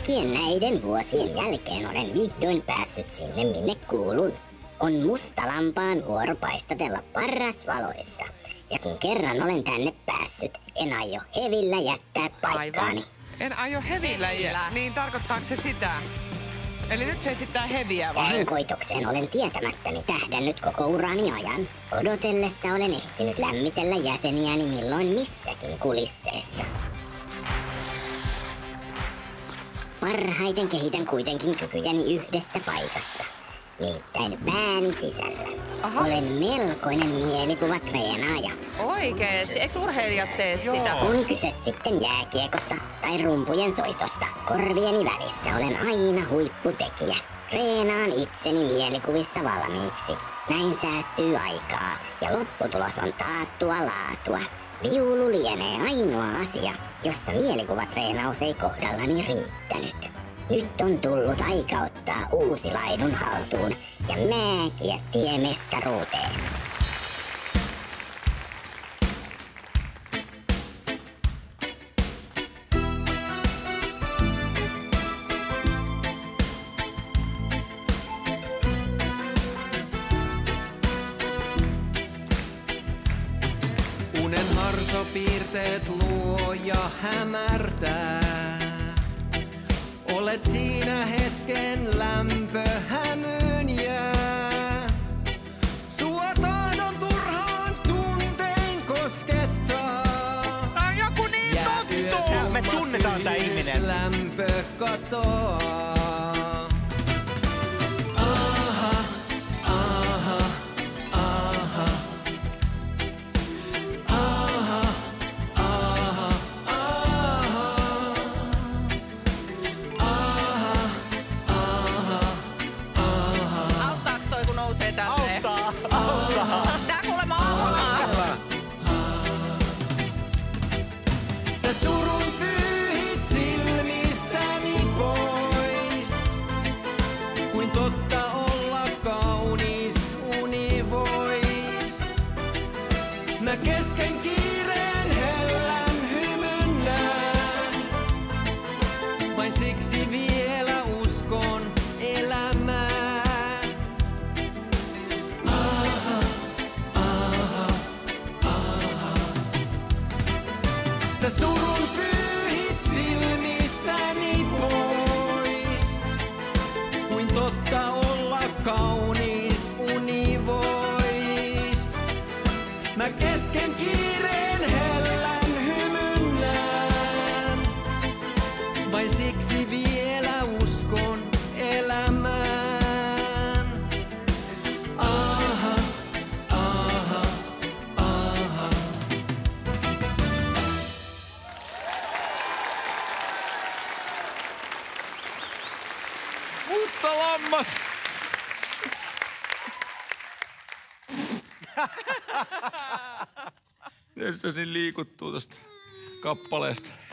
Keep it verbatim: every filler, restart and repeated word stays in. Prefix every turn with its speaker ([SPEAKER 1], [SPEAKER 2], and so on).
[SPEAKER 1] Kaikkien näiden vuosien jälkeen olen vihdoin päässyt sinne, minne kuulun. On musta lampaan vuoro paistatella parrasvaloissa. Ja kun kerran olen tänne päässyt, en aio hevillä jättää paikkaani.
[SPEAKER 2] Aivan. En aio hevillä, hevillä. Niin tarkoittaako se sitä? Eli nyt se esittää heviä vai?
[SPEAKER 1] Tähän koitokseen olen tietämättäni tähdännyt koko urani ajan. Odotellessa olen ehtinyt lämmitellä jäseniäni milloin missäkin kulisseessa. Parhaiten kehitän kuitenkin kykyjäni yhdessä paikassa. Nimittäin pääni sisällä. Aha. Olen melkoinen mielikuvatreenaaja.
[SPEAKER 3] Oikeesti? Eikö urheilijat tee sitä?
[SPEAKER 1] On kyse sitten jääkiekosta tai rumpujen soitosta. Korvieni välissä olen aina huipputekijä. Treenaan itseni mielikuvissa valmiiksi. Näin säästyy aikaa ja lopputulos on taattua laatua. Viulu lienee ainoa asia, jossa mielikuvatreenaus ei kohdallani riittänyt. Nyt on tullut aika ottaa uusi laidun haltuun ja määkiä tie mestaruuteen.
[SPEAKER 4] Unen harsopiirteet luo ja hämärtää. Olet siinä hetken lämpö hämyyn jää. Sua tahdon turhaan tuntein koskettaa.
[SPEAKER 2] Tää on joku niin tuttu!
[SPEAKER 5] Me tunnetaan tää ihminen.
[SPEAKER 4] Lämpö katoaa. Aha, aha, aha. Aha, aha, aha.
[SPEAKER 3] Auttaaks toi kun nousee tälleen?
[SPEAKER 5] Auttaa! Auttaa!
[SPEAKER 3] Tää kuulemma auttaa!
[SPEAKER 4] Sä surun pyyhit silmistäni pois. Kuin totta olla kaunis uni vois. Mä kesken kiireen hellän hymyn näen. Vain siksi vielä uskon elämään. Aha, aha, aha. Sä surun pyyhit silmistäni pois. Kuin totta olla kaunis uni vois. Mä kesken kiireen hellän hymyn näen. Vain siksi vielä uskon elämään. Aha, aha, aha.
[SPEAKER 5] Musta lammas! Tietysti niin liikuttuu tosta kappaleesta.